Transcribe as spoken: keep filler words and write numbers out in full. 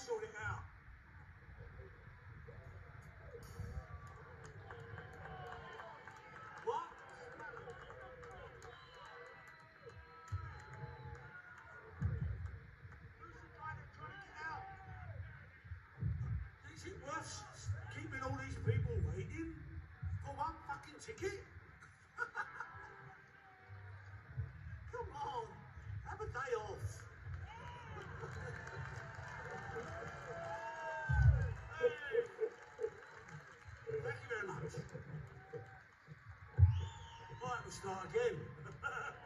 sort it out. What? Who's the guy that's trying to get out? Is it worth keeping all these people waiting for one fucking ticket? Come on, have a day off. Thank you very much. Right, we'll start again.